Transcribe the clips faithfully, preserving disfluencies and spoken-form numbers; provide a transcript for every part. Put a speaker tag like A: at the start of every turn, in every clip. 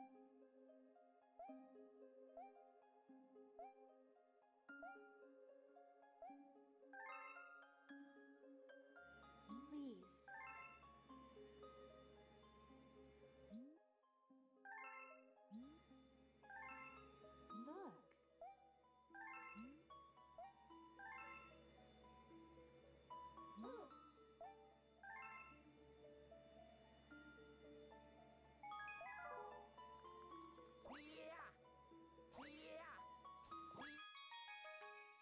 A: Please. Look.
B: Yeah! Yeah!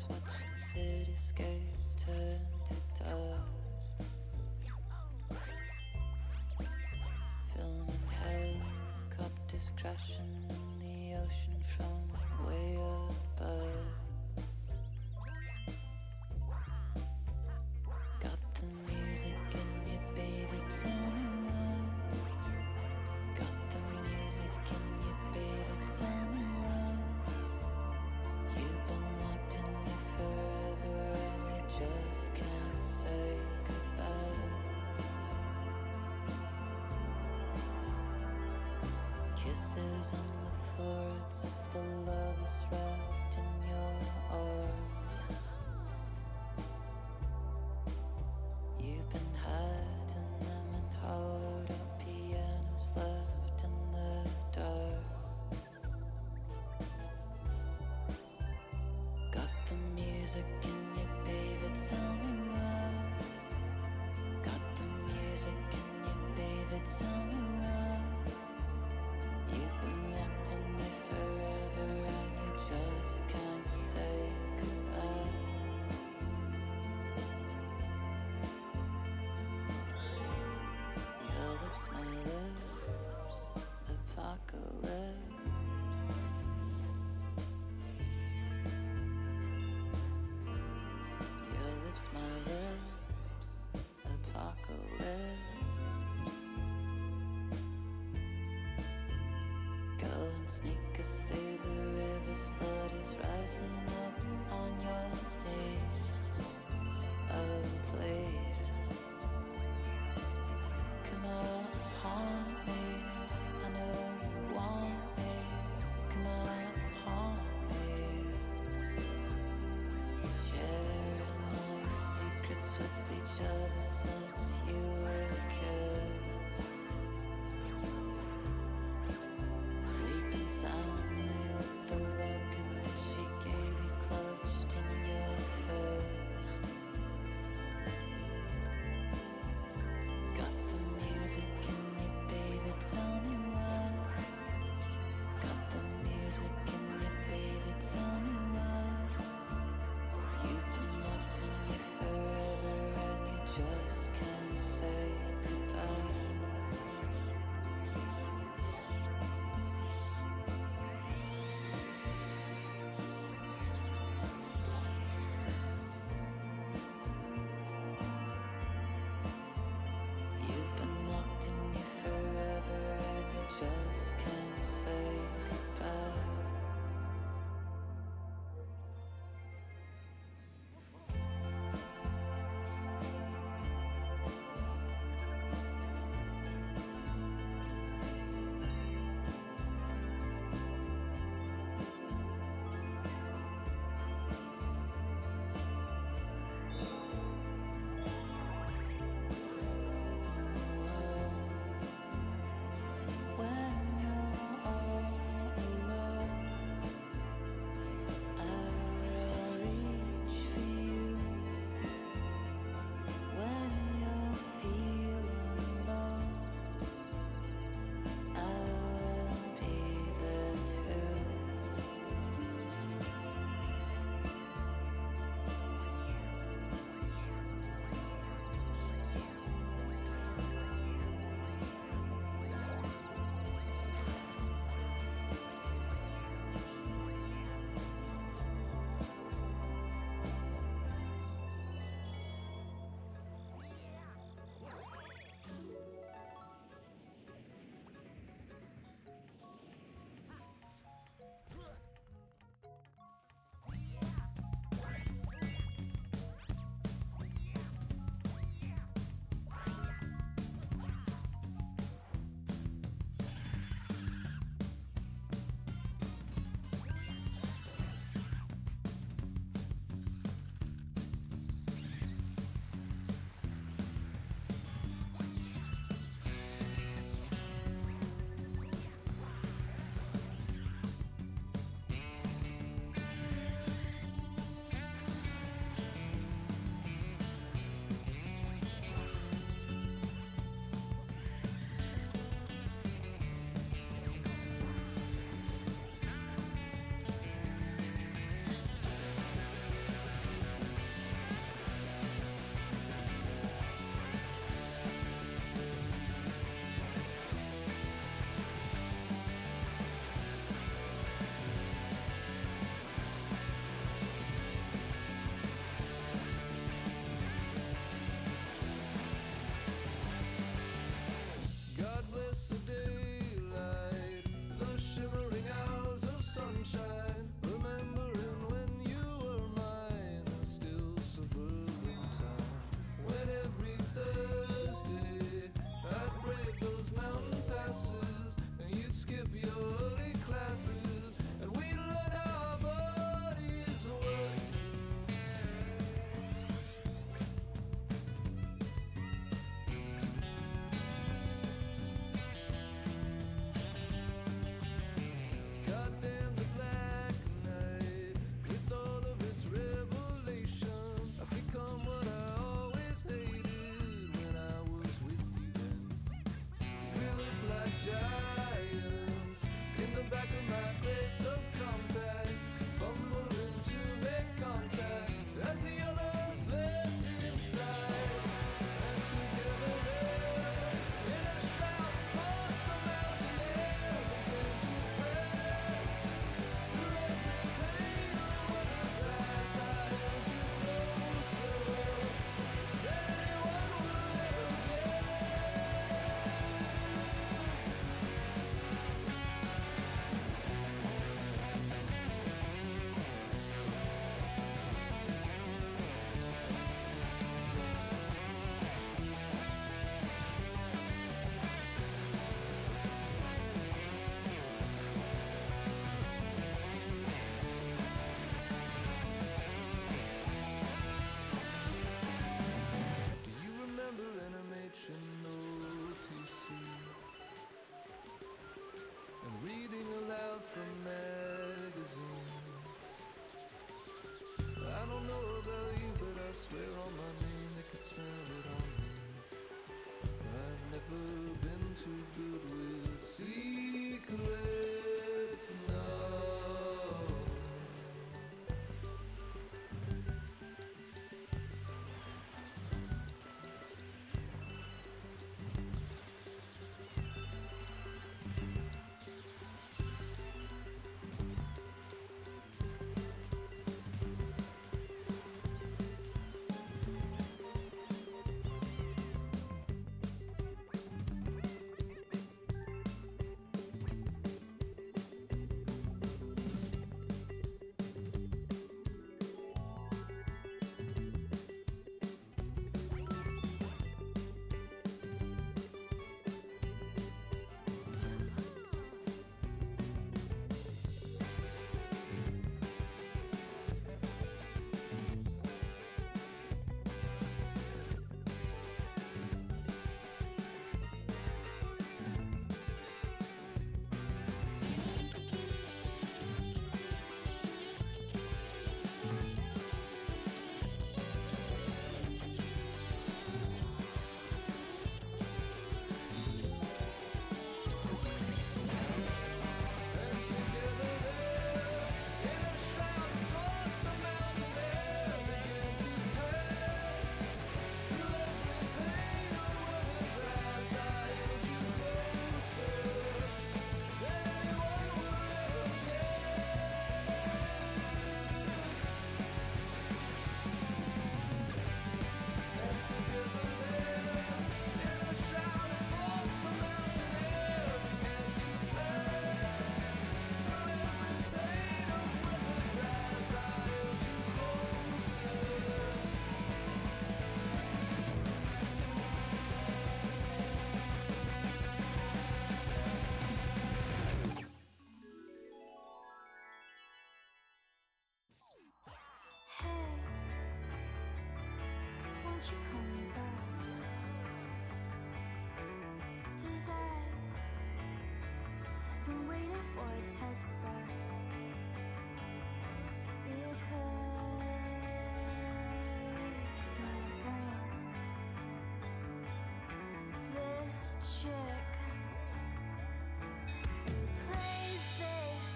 B: watching cityscapes turn to dust. Filming helicopters crashing in the ocean from way above. Got the music in you, baby, tell me why. Got the music in you, baby, tell me why. You've been wanting me forever and you just can't say goodbye. Kisses on the foreheads of the lovers wrapped in your arms. You've been hiding them in hollowed out pianos left in the dark. Got the music in you, baby, tell me why. Got the music in you, baby, tell me why. You've been wanting me forever and you just can't say goodbye. Your lips, my lips, apocalypse. Your lips, my lips, apocalypse. Go and sneak us through the rivers, flood is rising up on your knees. Oh, please, come on, haunt me. I know you want me. Come on, haunt me. Sharing all your secrets with each other since you were kids. Sleeping soundly with the locket that she gave
C: you call me back? 'Cause I've been waiting for a text back. It hurts my brain. This chick who plays bass,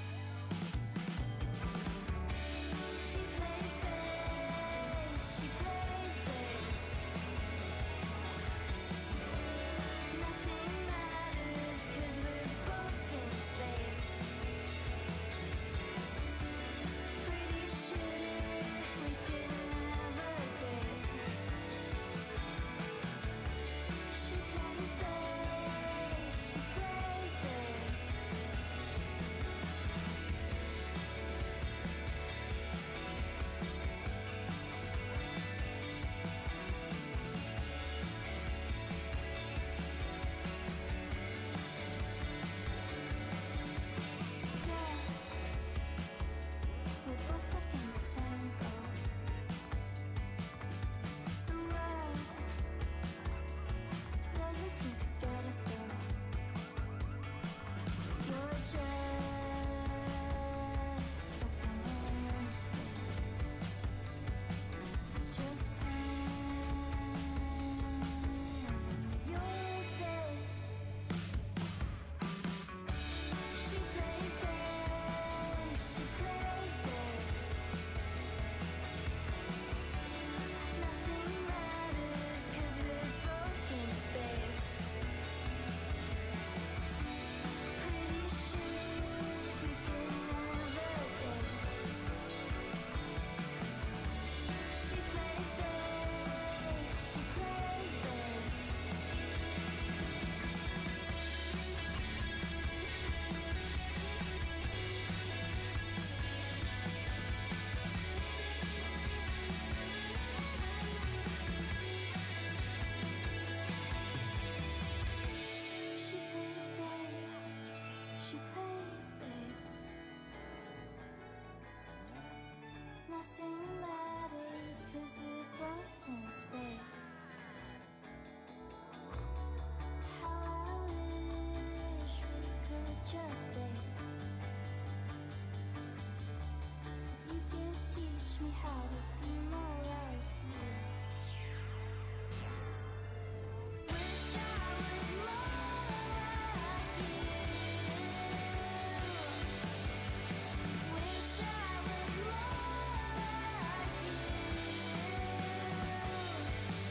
C: she plays bass, she plays bass. Nothing matters 'cause we're both in space. Pretty shit we could never date. She plays bass, she plays bass. Yes, we're both stuck in the same boat. The world doesn't seem to get us though. You're just stuck in space, just playing your bass. She plays bass, she plays bass. Nothing matters 'cause we're both in space. Pretty shit we could never date. She plays bass, she plays bass. She plays bass, she plays bass. Nothing matters 'cause we're both in space. How I wish we could just date, so you could teach me how to be more like you. Wish I was more like you. Wish I was more like you.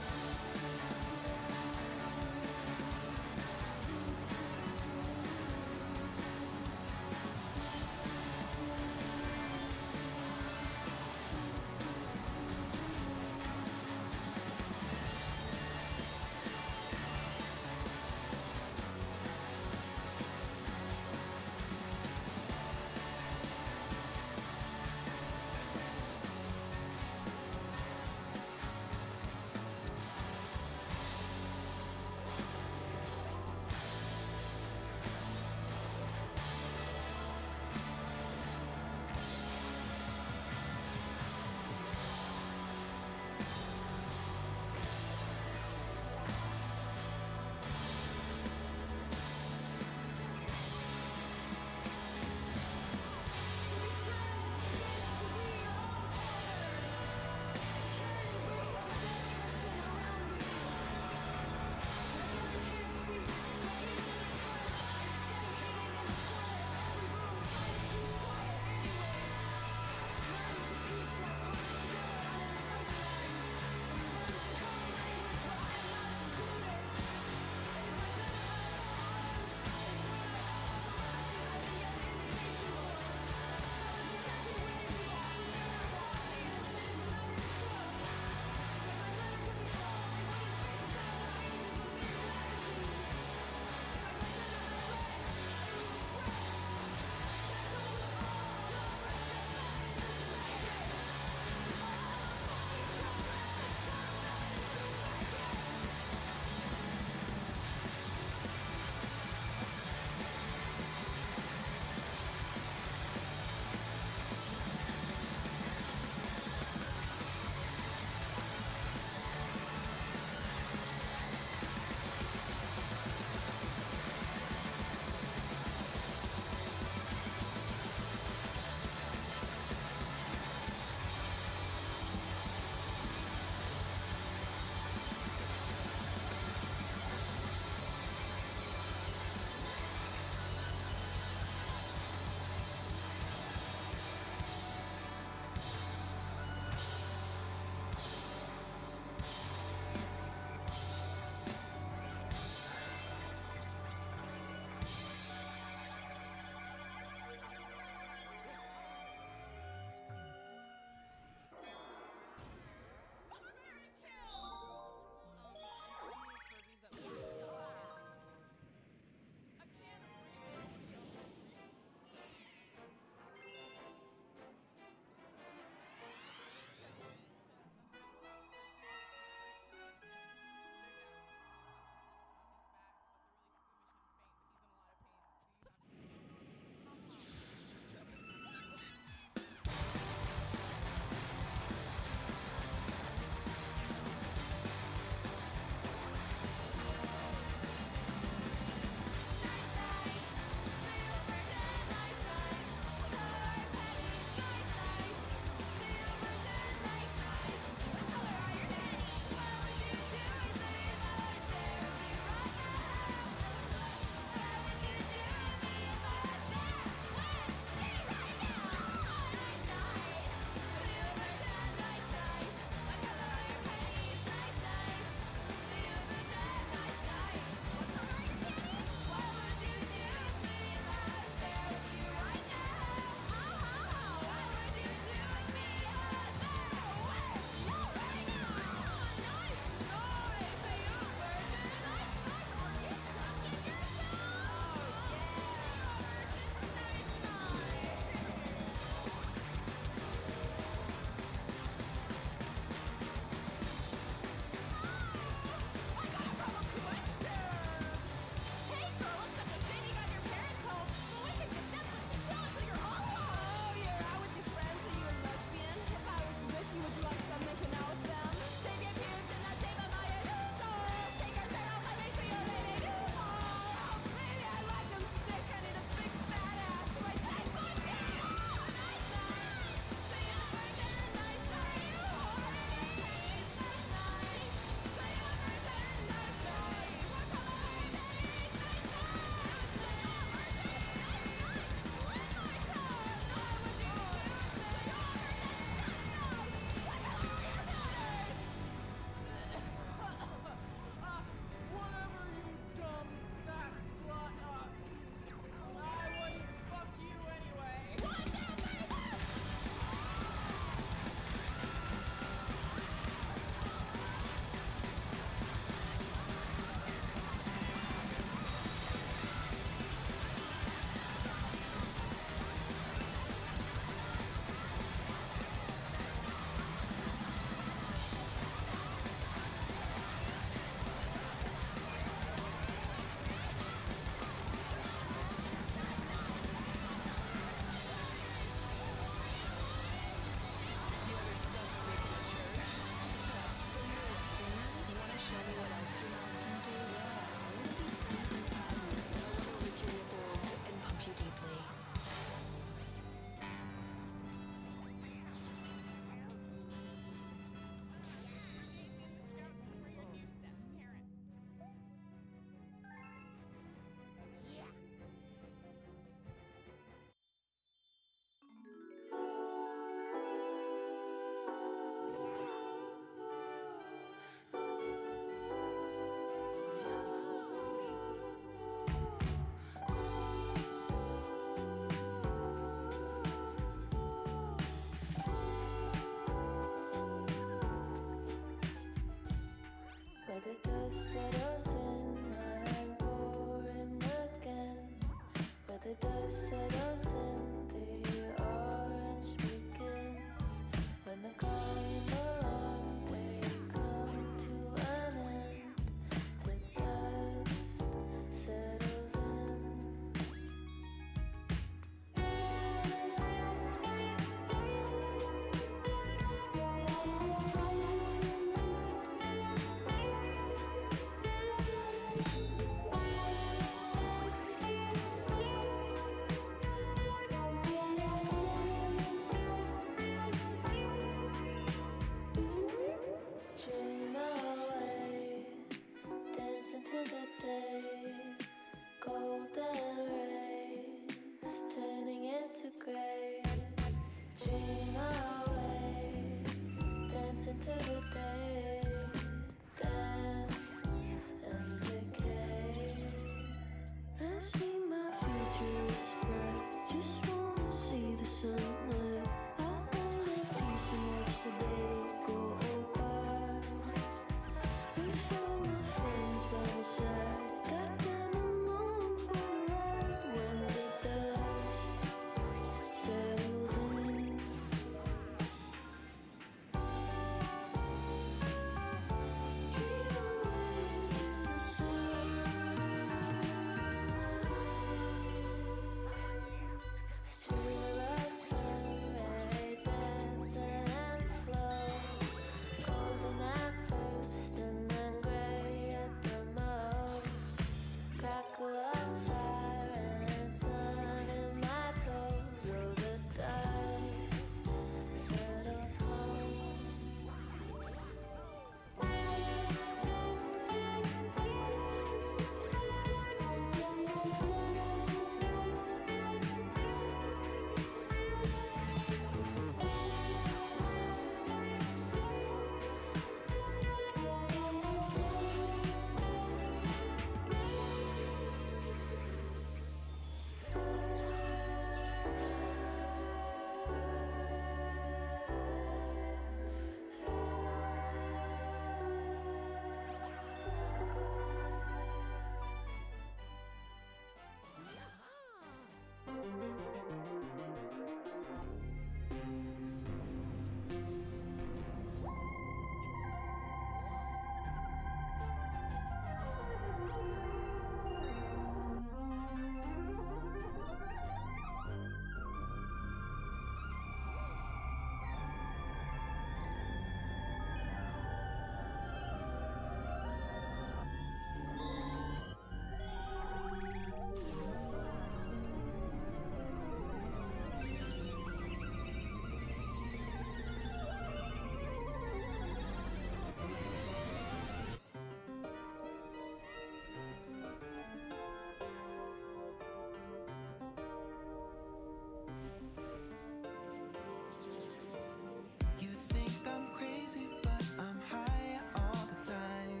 B: You think I'm crazy, but I'm high all the time.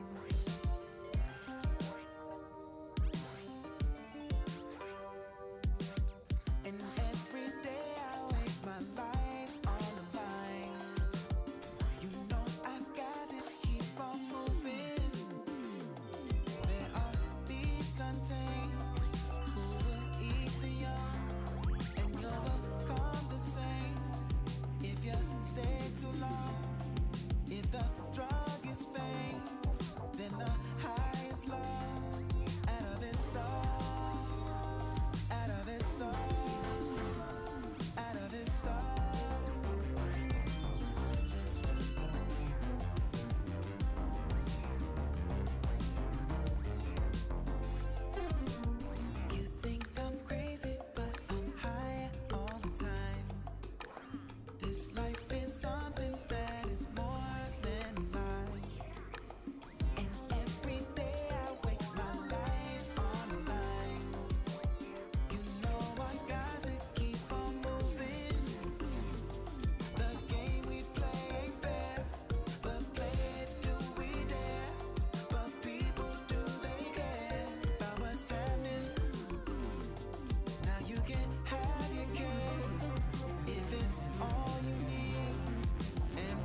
B: And every day I wake, my life's on the line. You know I've got to keep on moving. There are beasts untamed who will eat the young, and you'll become the same if you stay too long. If the drug is fame, then the high is love. Out of it stall, out of it stall, out of it stall. You think I'm crazy, but I'm high all the time. This life is something that is more than mine. And every day I wake, my life's on the line. You know I got to keep on moving. The game we play ain't fair, but play it do we dare? But people, do they care about what's happening? Now you can have your cake if it's all you need. And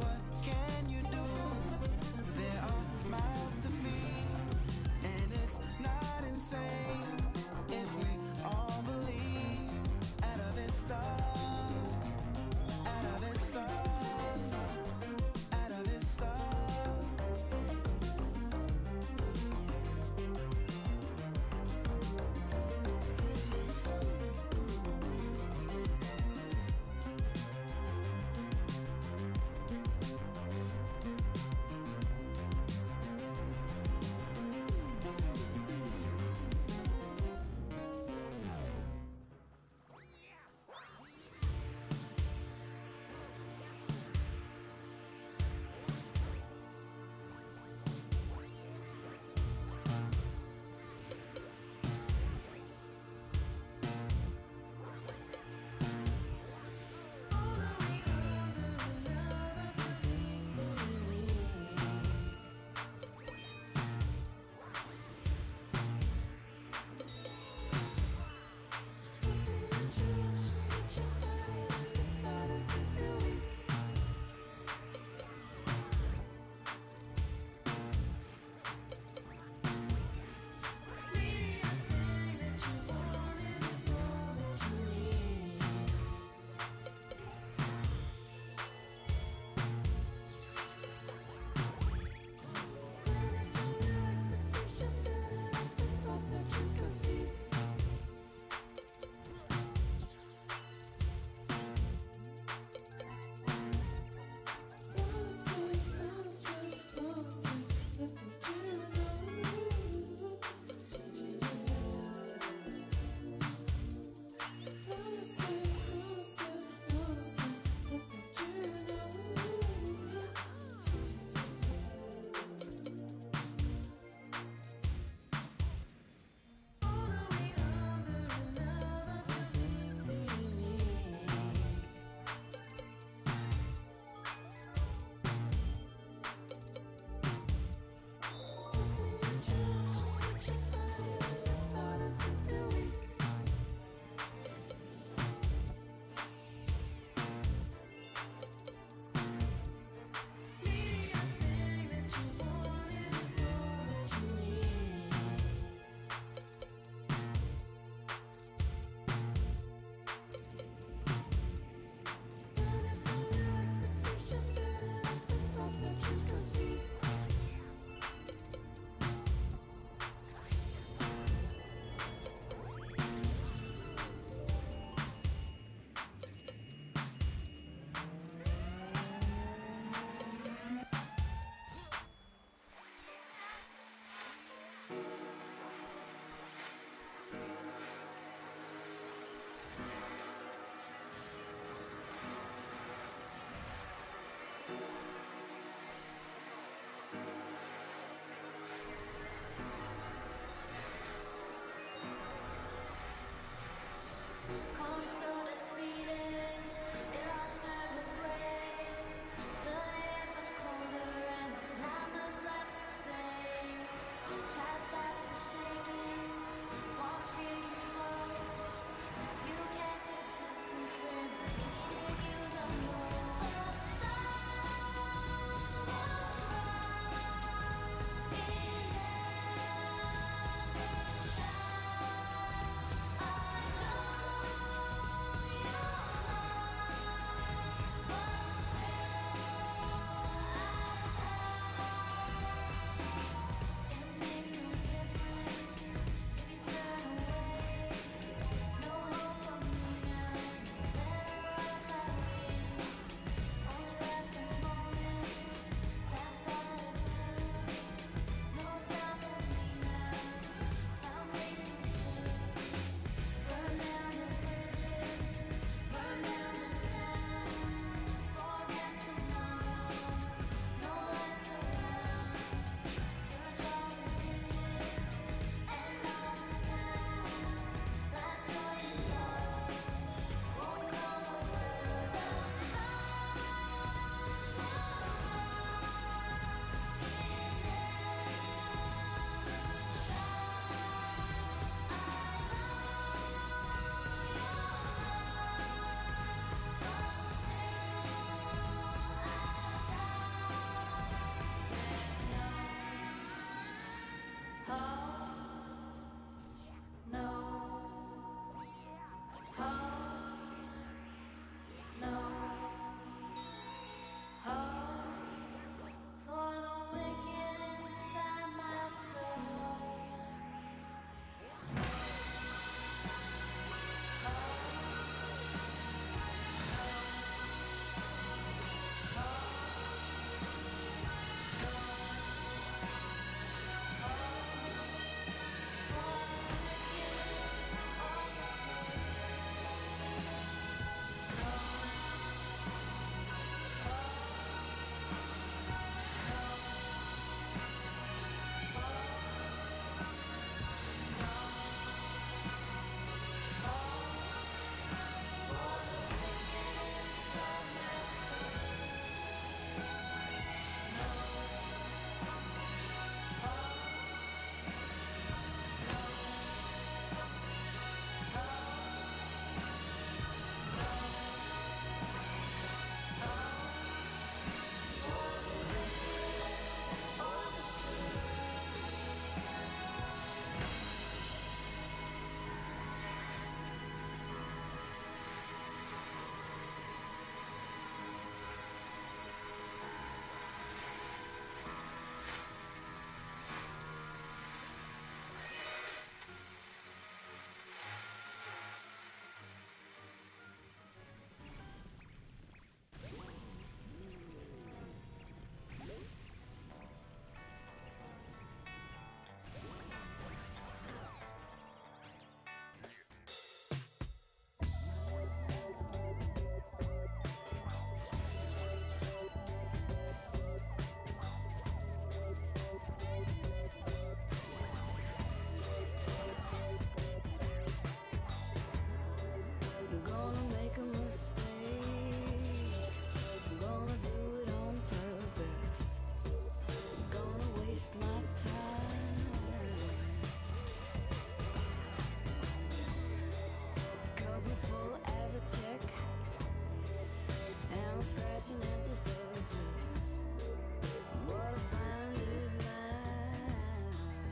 C: I'm scratching at the surface. What I found is mine.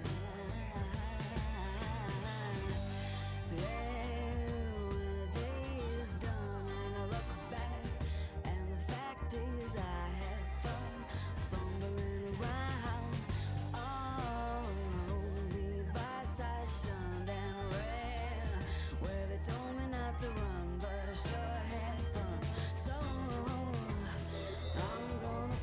C: Then when the day is done and I look back, and the fact is I had fun fumbling around. Oh, the advice I shunned and ran where they told me not to run, but I sure had fun. So I'm gonna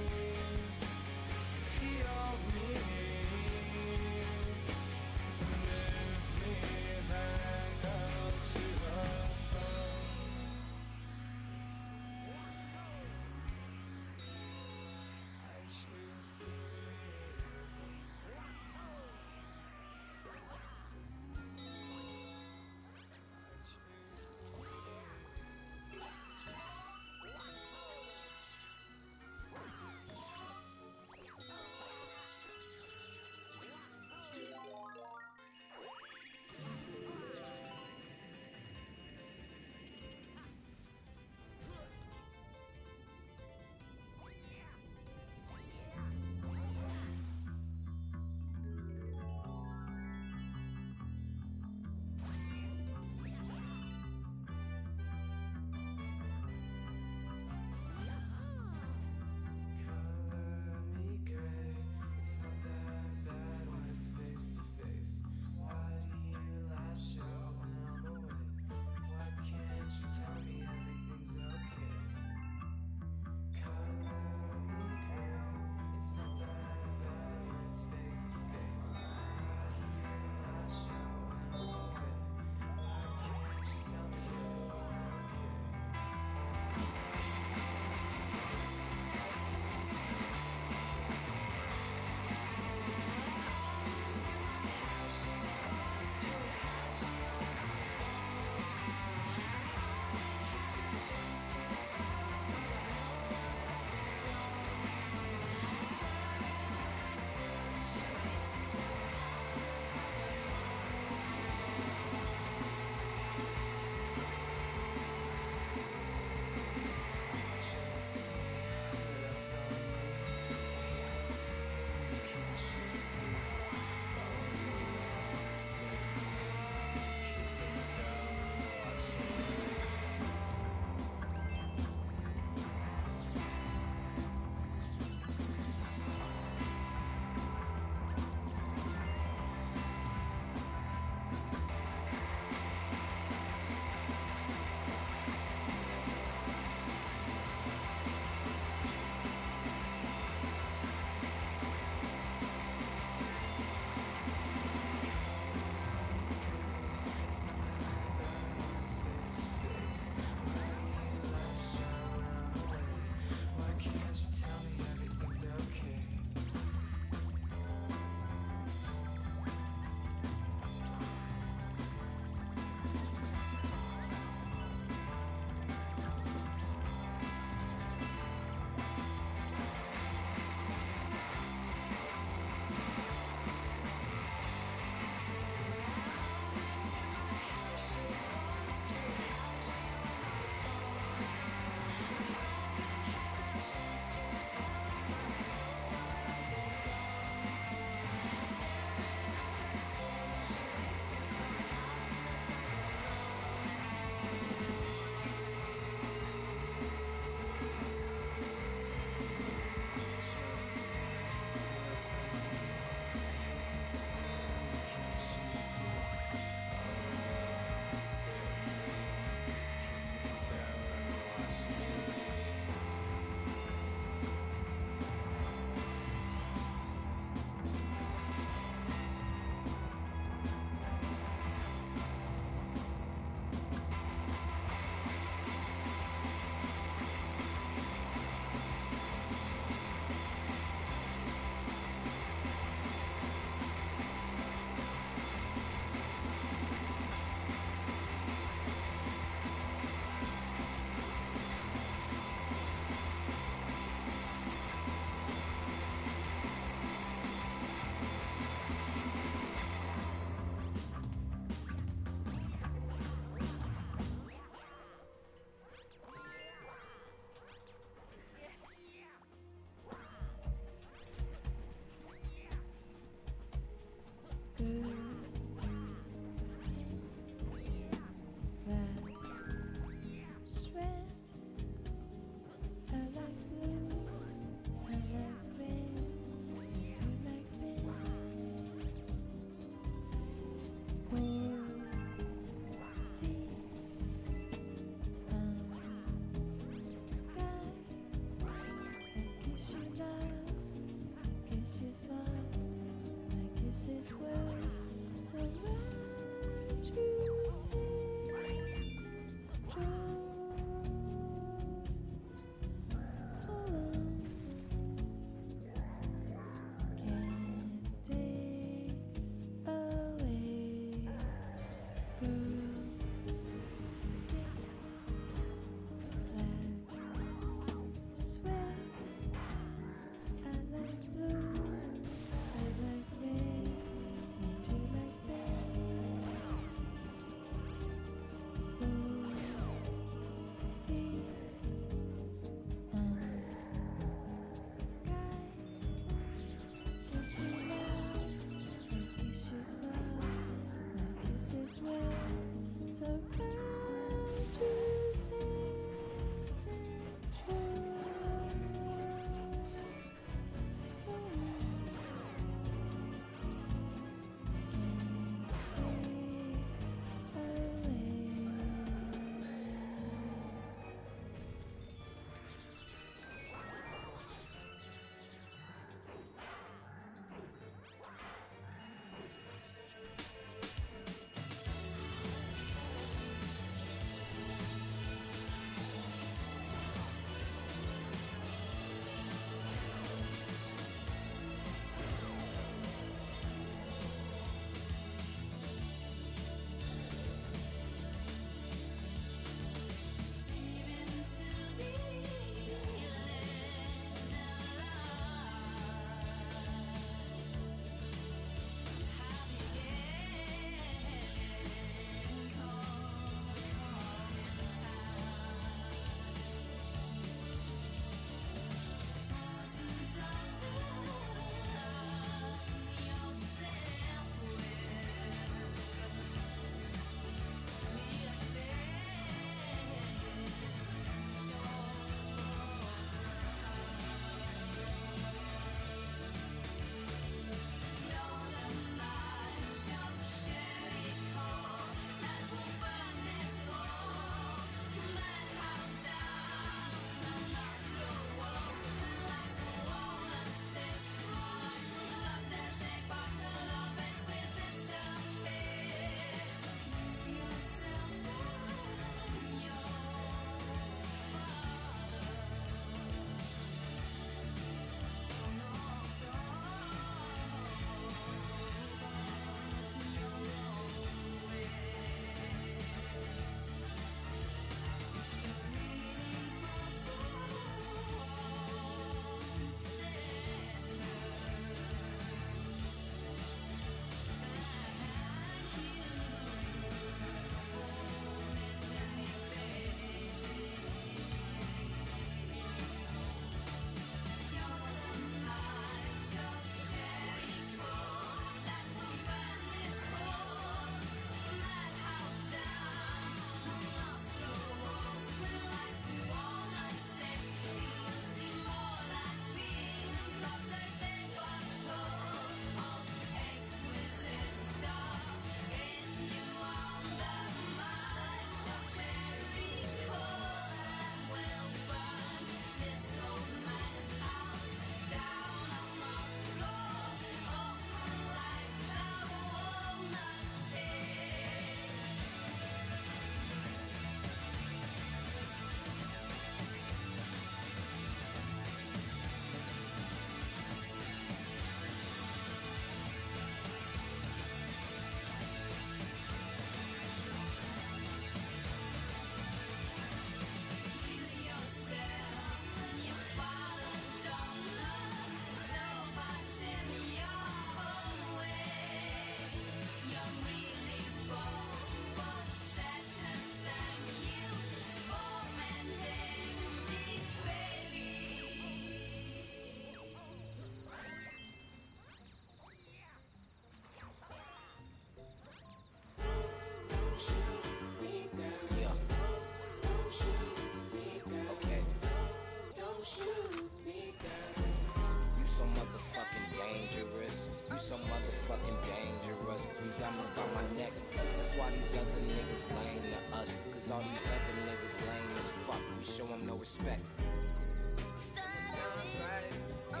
D: so motherfucking dangerous. You got me by my neck. That's why these other niggas lame to us. Cause all these other niggas lame as fuck. We show them no respect. Time's right.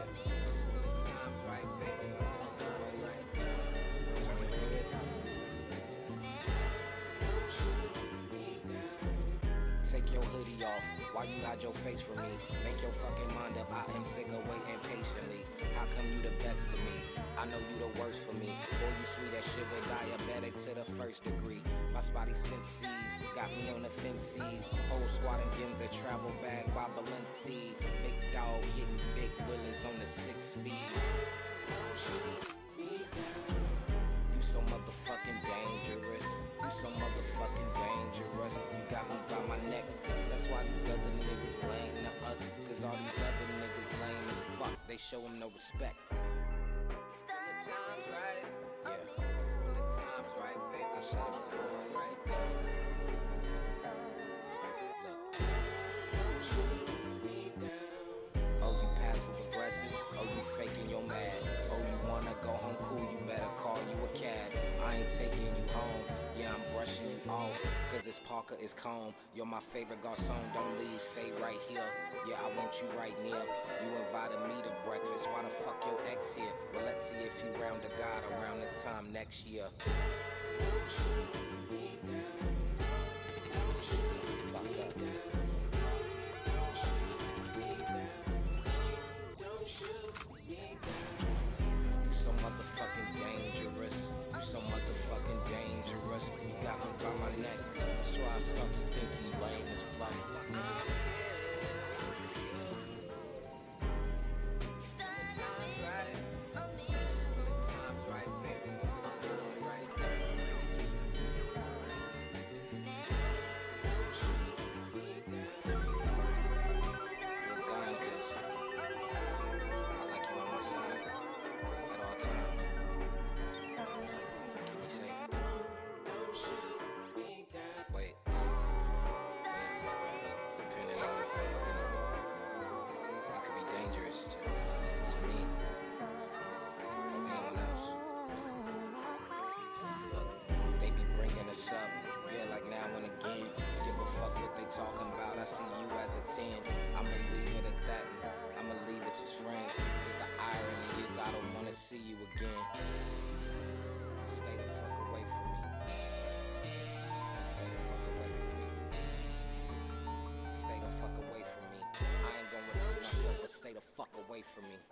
D: me off. Why you hide your face from me? Make your fucking mind up. I am sick of waiting patiently. How come you the best to me? I know you the worst for me. Boy, you sweet as sugar, diabetic to the first degree. My spotty senses got me on the fences. Whole squad and Gims, a travel bag by Balenci. Big dog hitting big willies on the six speed. You so motherfucking dangerous. You so motherfucking dangerous. You got me by my neck. That's why these other niggas lame to us. Cause all these other niggas lame as fuck. They show them no respect. When the time's right, yeah. When the time's right, baby, I shut up time right. Oh, you passive aggressive. Oh, you faking your mad. Oh, you wanna go home cool, you better call you a cab. I ain't taking you home, yeah, I'm brushing you off. Cause it's Parker, it's Comb. You're my favorite garçon, don't leave, stay right here. Yeah, I want you right near. You invited me to breakfast, why the fuck your ex here? Well, let's see if you round the God around this time next year. Don't shoot me down. Don't shoot me fuck up. Don't shoot me down. Don't shoot me down. You so motherfucking dangerous. You so motherfucking dangerous. You got me by my neck. That's why I start to think you lame as fuck. I'm here for you. When the time's right. When the time's right, baby. When the time's right, girl. Don't shoot me down. You're gone, cause I like you on my side at all times. Keep me safe. Don't, don't shoot me down. Wait. Wait. Depending on, you know, it could be dangerous to, to me or anyone else. Look, they be bringing us up, yeah, like now and again. Give a fuck what they talking about. I see you as a ten. I'ma leave it at that. I'ma leave us as friends. Cause the irony is I don't wanna see you again. Stay the fuck away from me. Stay the fuck away from me. Stay the fuck away from me. I ain't gonna repeat myself, but stay the fuck away from me.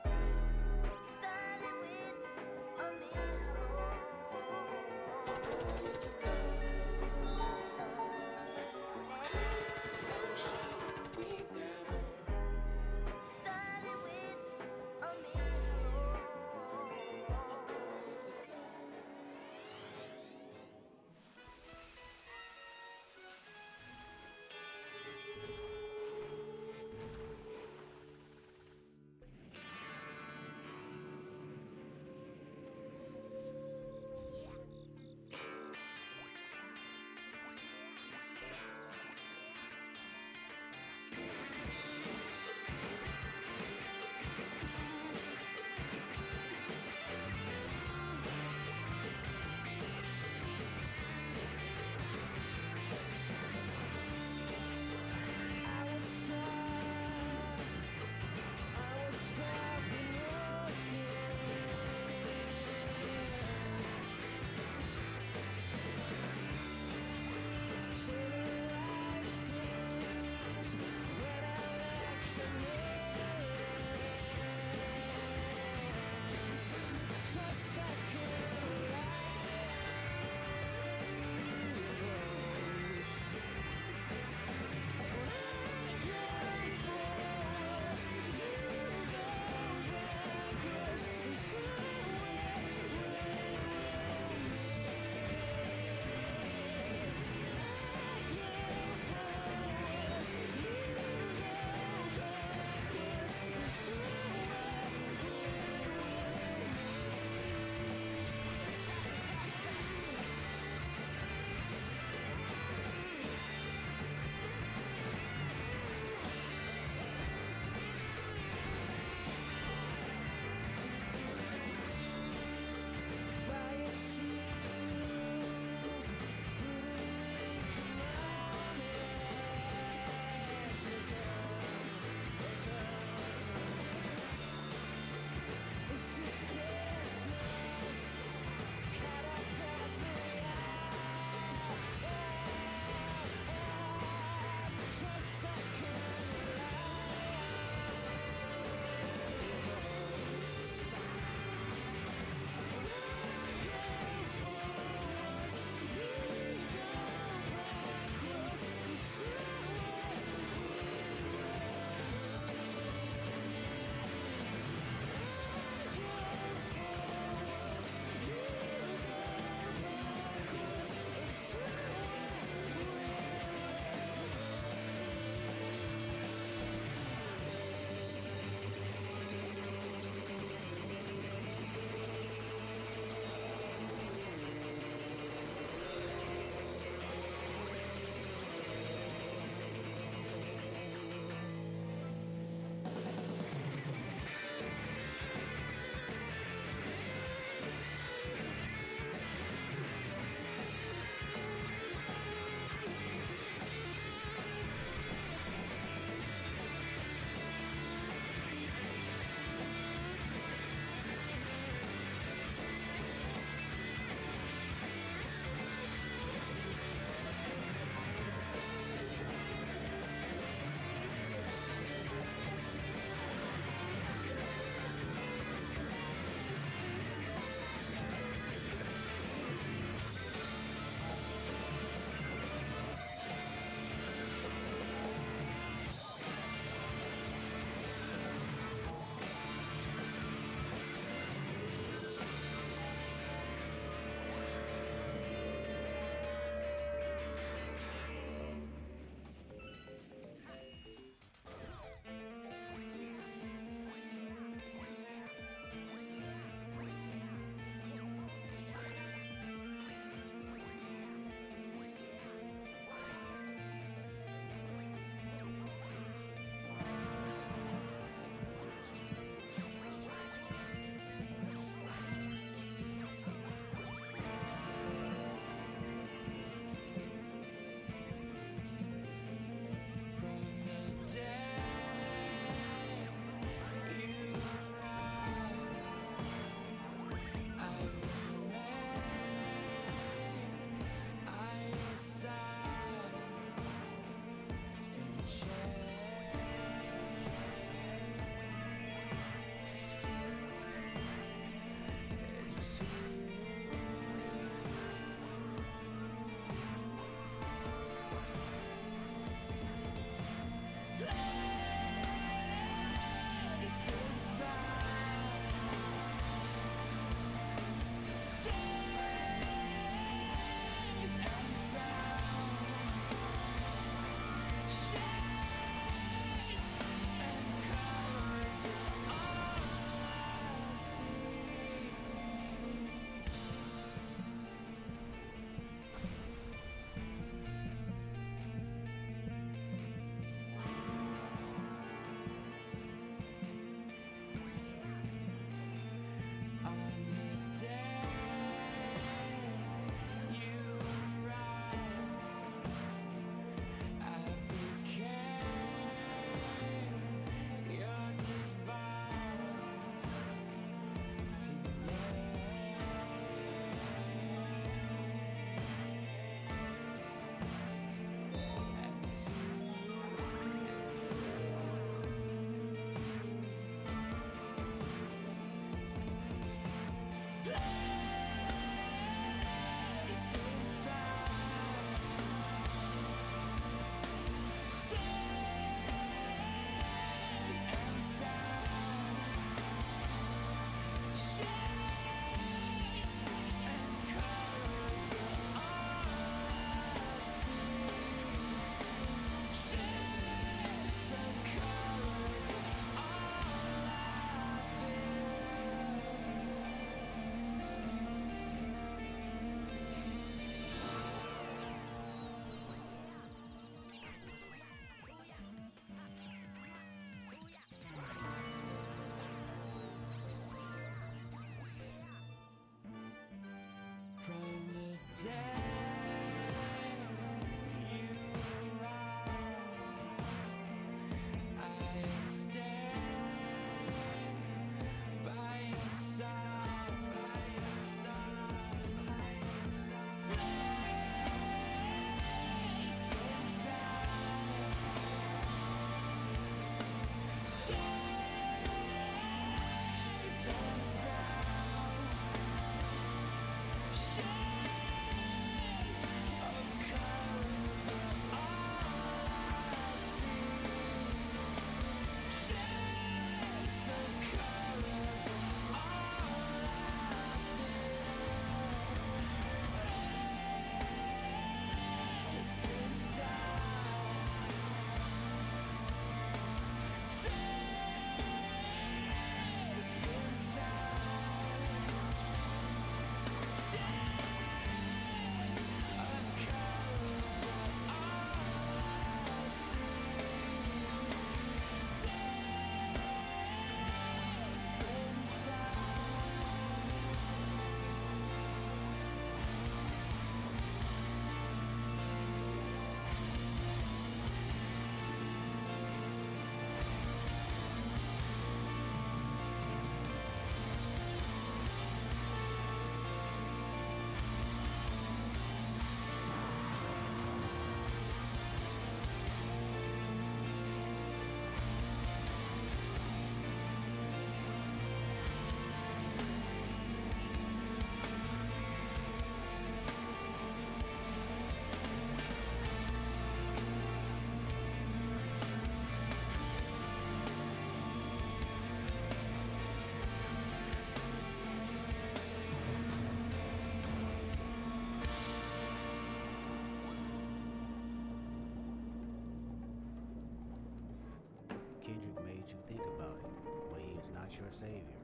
E: Kendrick made you think about it, but he is not your savior.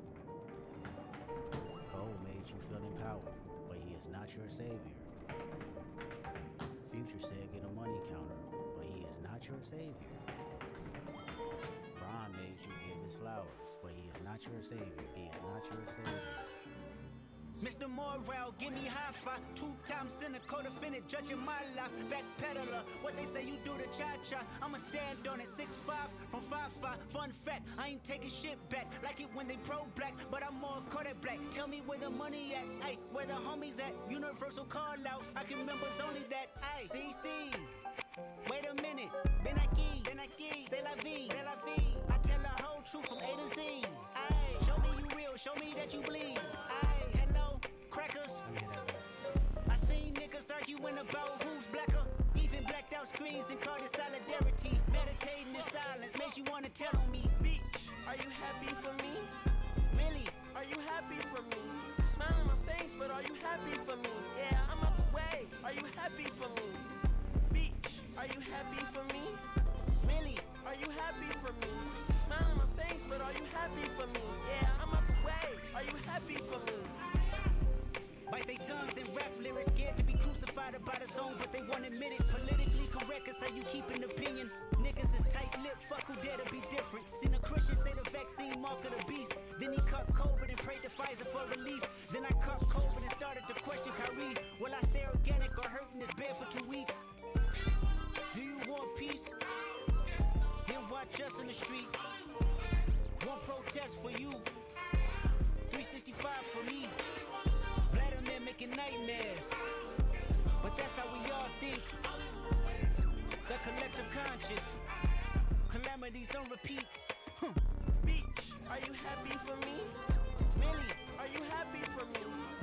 E: Cole made you feel empowered, but he is not your savior. Future said get a money counter, but he is not your savior. Ron made you give his flowers, but he is not your savior. He is not your savior.
F: Mister Morale, give me high five. Two-time cynical defendant, judging my life. Backpedaler, what they say you do to cha-cha. I'ma stand on it, six five from five five. Fun fact, I ain't taking shit back. Like it when they pro-black, but I'm more Kodak black. Tell me where the money at, ayy, where the homies at. Universal call out, I can members only that, ayy. C C, wait a minute, Ben aquí, Ben aquí, c'est la vie, c'est la vie. I tell the whole truth from A to Z, ayy. Show me you real, show me that you bleed, ayy. Hello, crackers. I seen niggas arguing about who's blacker. Even blacked out screens and called it solidarity. Meditating in silence makes you wanna tell on me. Bitch, are you happy for me? Really? Are you happy for me? Smile in my face, but are you happy for me? Yeah, I'm out the way. Are you happy for me? Bitch, are you happy for me? Really? Are you happy for me? Smile in my face, but are you happy for me? Yeah, I'm out the way. Are you happy for me? Bite their tongues and rap lyrics, scared to be crucified about his own, but they won't admit it. Politically correct is how you keep an opinion. Niggas is tight-lipped, fuck who dare to be different. Seen a Christian say the vaccine mark of the beast. Then he caught COVID and prayed to Pfizer for relief. Then I caught COVID and started to question Kyrie. Will I stay organic or hurt in this bed for two weeks? Do you want peace? Then watch us in the street. One protest for you, three sixty-five for me. Vladimir making nightmares, but that's how we all think. The collective conscious, calamities on repeat. Huh. Bitch, are you happy for me? Millie, are you happy for me?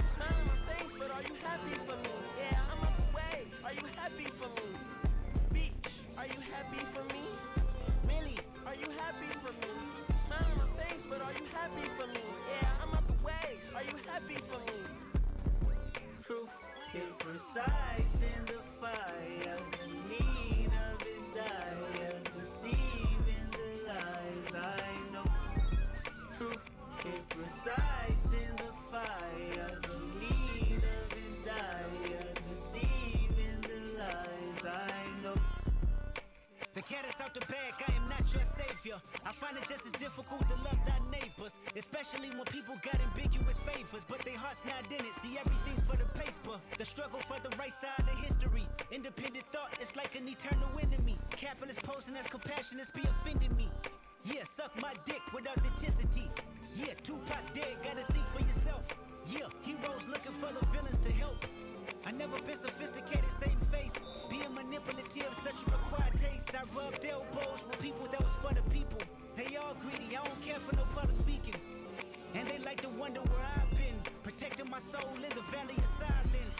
G: are you happy for me? Yeah, I'm out the way. Are you happy for me? Beach, are you happy for me? Millie, are you happy for me? Smile on my face, but are you happy for me? Yeah, I'm out the way. Are you happy for me? Truth, it resides in the fire. The need of his dire, deceiving the lies I know. Truth, it resides in the fire. The need of his dire, deceiving the lies I know.
F: The cat is out the bag, I am not your savior. I find it just as difficult to love thy neighbors, especially when people got ambiguous favors, but their heart's not in it. See, everything's for the paper. The struggle for the right side of history. Independent thought is like an eternal enemy. Capitalists posing as compassionate be offending me. Yeah, suck my dick with authenticity. Yeah, Tupac dead, gotta think for yourself. Yeah, heroes looking for the villains to help. I never been sophisticated, same face. Being manipulative, such a required taste. I rubbed elbows with people that was for the people. They all greedy, I don't care for no public speaking. And they like to wonder where I've been, protecting my soul in the valley of silence.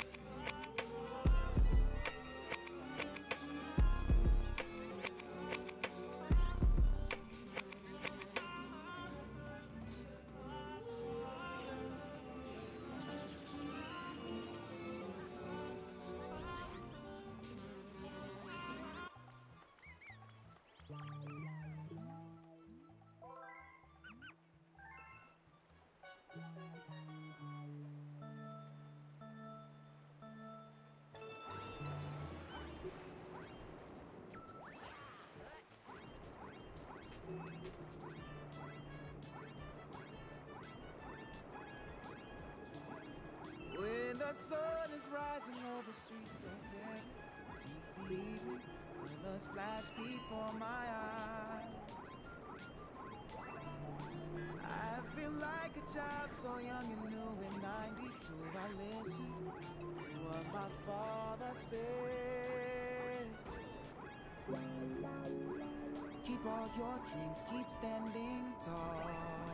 G: When the sun is rising over streets so bare, since the evening, colors flash before my eyes. I feel like a child so young and new. In ninety-two I listen to what my father said. Keep all your dreams, keep standing tall.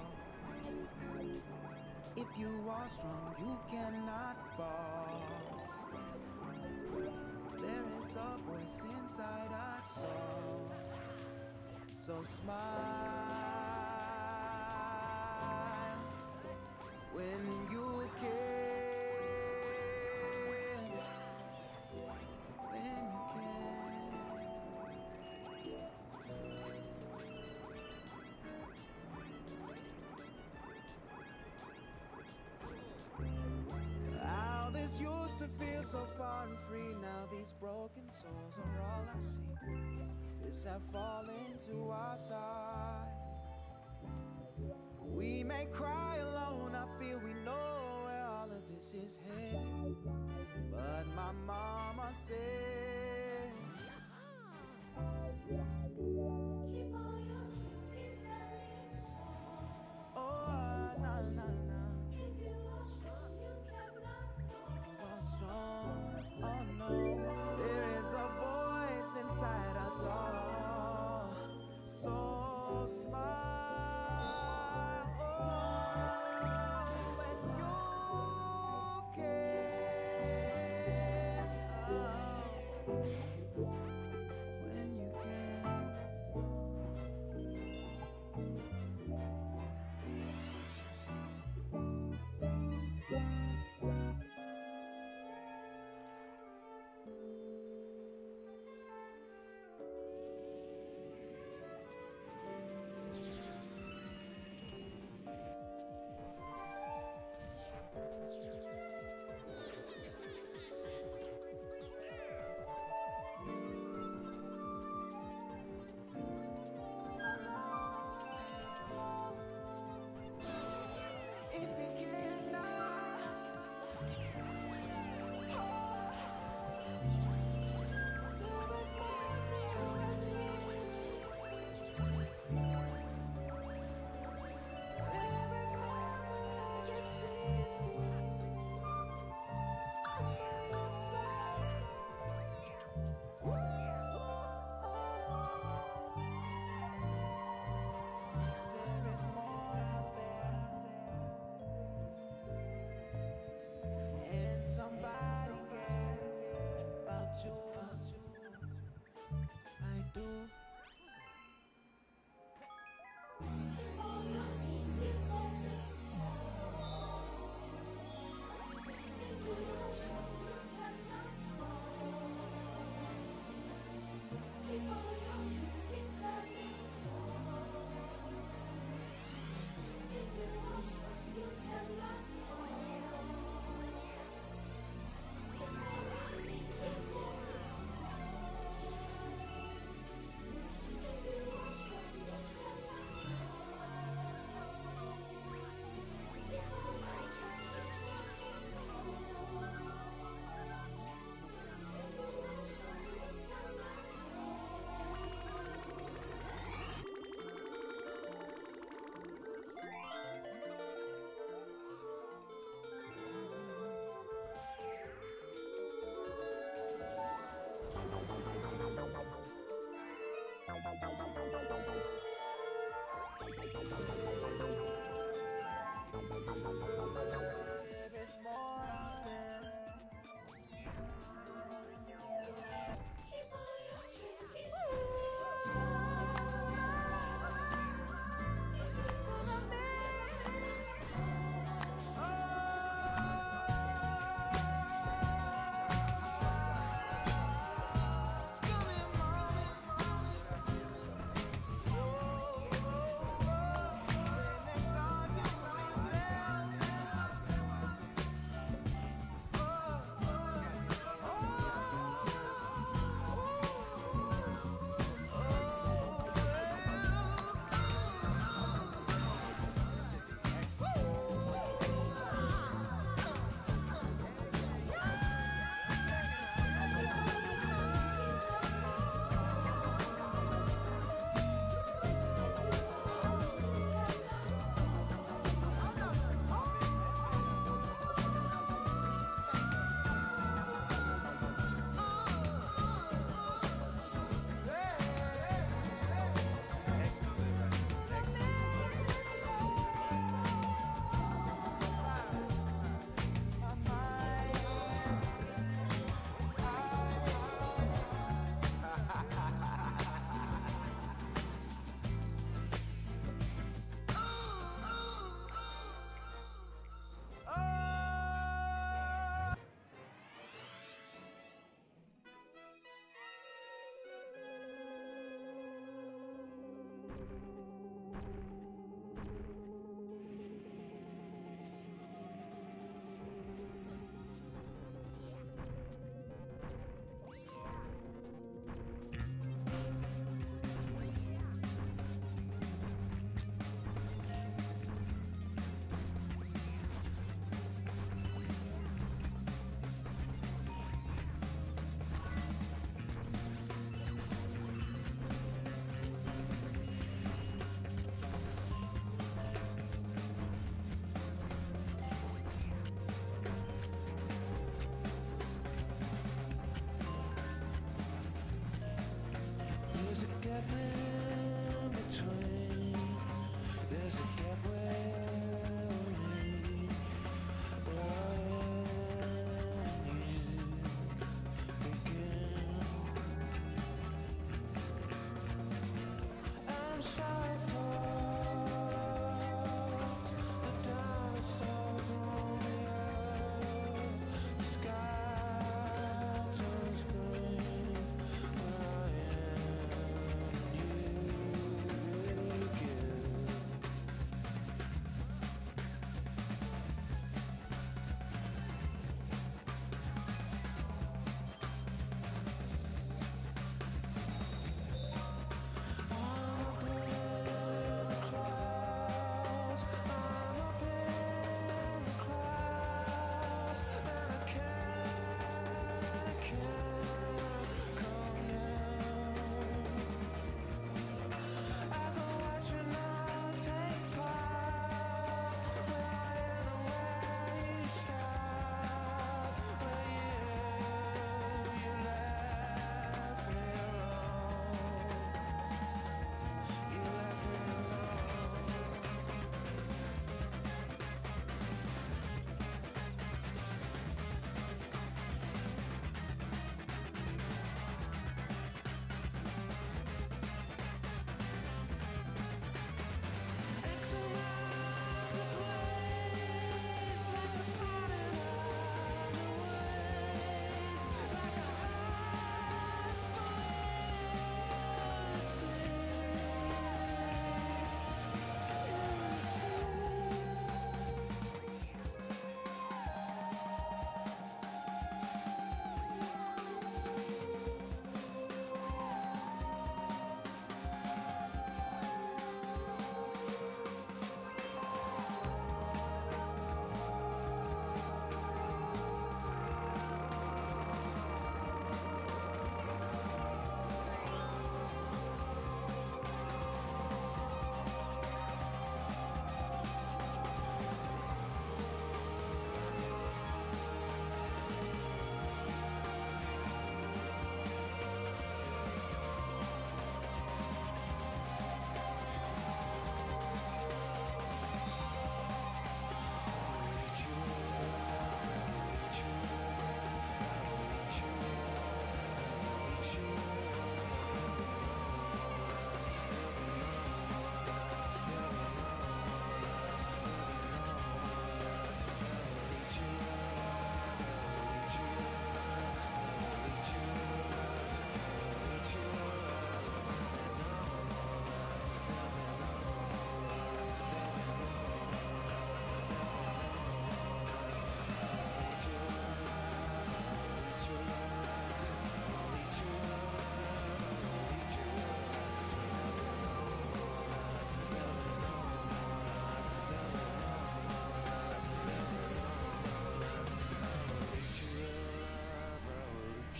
G: If you are strong, you cannot fall. There is a voice inside our soul. So smile when you can. When you can. How this used to feel so far and free. Now these broken souls are all I see. Fists have fallen to our side. We may cry alone, I feel we know where all of this is headed. But my mama said,
A: Keep all your dreams, keep standing tall.
G: oh, na na na.
A: If you are strong, you cannot fall.
G: If you are strong, oh no. There is a voice inside us all. So smile. When you can.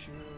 H: true.